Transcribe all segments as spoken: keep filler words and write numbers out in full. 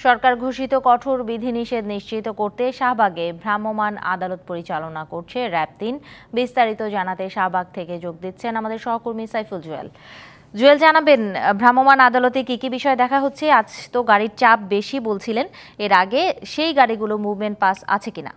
সরকার ঘোষিত কঠোর বিধিনিষেধ নিশ্চিত করতে শাহবাগে ভ্রাম্যমাণ আদালত পরিচালনা করছে র্যাব তিন। বিস্তারিত জানাতে শাহবাগ থেকে যোগ দিচ্ছেন আমাদের সহকর্মী সাইফুল জুয়েল। জুয়েল, জানাবেন ভ্রাম্যমাণ আদালতে কি কি বিষয় দেখা হচ্ছে? আজ তো গাড়ির চাপ বেশি বলছিলেন, এর আগে সেই গাড়িগুলো মুভমেন্ট পাস আছে কিনা?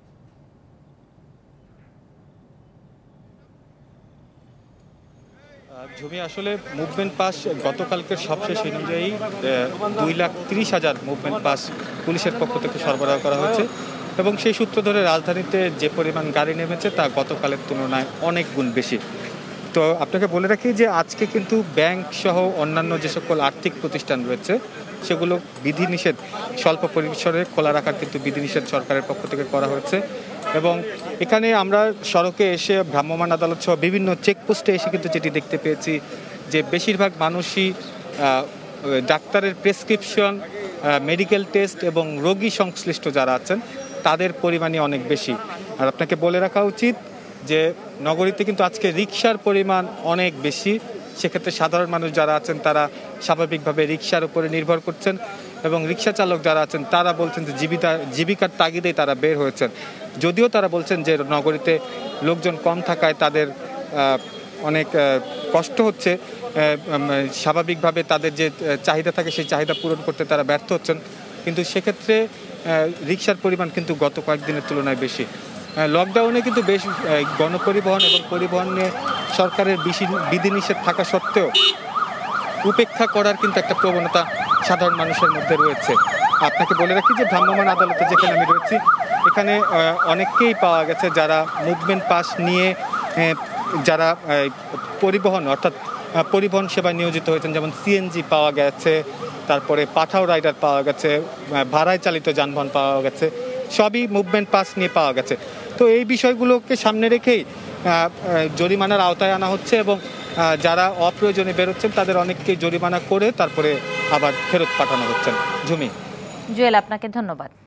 ঝুমি, আসলে মুভমেন্ট পাস গতকালকের সবশেষ অনুযায়ী দুই লাখ তিরিশ হাজার মুভমেন্ট পাস পুলিশের পক্ষ থেকে সরবরাহ করা হয়েছে এবং সেই সূত্র ধরে রাজধানীতে যে পরিমাণ গাড়ি নেমেছে তা গতকালের তুলনায় অনেক গুণ বেশি। তো আপনাকে বলে রাখি যে আজকে কিন্তু ব্যাংক সহ অন্যান্য যে সকল আর্থিক প্রতিষ্ঠান রয়েছে সেগুলো বিধিনিষেধ স্বল্প পরিসরে খোলা রাখার কিন্তু বিধিনিষেধ সরকারের পক্ষ থেকে করা হয়েছে। এবং এখানে আমরা সড়কে এসে ভ্রাম্যমাণ আদালত সহ বিভিন্ন চেকপোস্টে এসে কিন্তু যেটি দেখতে পেয়েছি যে বেশিরভাগ মানুষই ডাক্তারের প্রেসক্রিপশন, মেডিকেল টেস্ট এবং রোগী সংশ্লিষ্ট যারা আছেন তাদের পরিমাণই অনেক বেশি। আর আপনাকে বলে রাখা উচিত যে নগরীতে কিন্তু আজকে রিকশার পরিমাণ অনেক বেশি। সেক্ষেত্রে সাধারণ মানুষ যারা আছেন তারা স্বাভাবিকভাবে রিকশার উপরে নির্ভর করছেন এবং রিকশা চালক যারা আছেন তারা বলছেন যে জীবিকা জীবিকার তাগিদেই তারা বের হয়েছেন। যদিও তারা বলছেন যে নগরীতে লোকজন কম থাকায় তাদের অনেক কষ্ট হচ্ছে, স্বাভাবিকভাবে তাদের যে চাহিদা থাকে সেই চাহিদা পূরণ করতে তারা ব্যর্থ হচ্ছেন, কিন্তু সেক্ষেত্রে রিকশার পরিমাণ কিন্তু গত কয়েকদিনের তুলনায় বেশি। লকডাউনে কিন্তু বেশ গণপরিবহন এবং পরিবহন নিয়ে সরকারের বিধিনিষেধ থাকা সত্ত্বেও উপেক্ষা করার কিন্তু একটা প্রবণতা সাধারণ মানুষের মধ্যে রয়েছে। আপনাকে বলে রাখি যে ভ্রাম্যমাণ আদালতে যেখানে আমি রয়েছি এখানে অনেককেই পাওয়া গেছে যারা মুভমেন্ট পাস নিয়ে যারা পরিবহন অর্থাৎ পরিবহন সেবায় নিয়োজিত হয়েছেন, যেমন সিএনজি পাওয়া গেছে, তারপরে পাঠাও রাইডার পাওয়া গেছে, ভাড়ায় চালিত যানবাহন পাওয়া গেছে, সবই মুভমেন্ট পাস নিয়ে পাওয়া গেছে। তো এই বিষয়গুলোকে সামনে রেখেই জরিমানার আওতায় আনা হচ্ছে এবং যারা অপ্রয়োজনে বেরোচ্ছেন তাদের অনেককে জরিমানা করে তারপরে আবার ফেরত পাঠানো হচ্ছেন। ঝুমি। জুয়েল, আপনাকে ধন্যবাদ।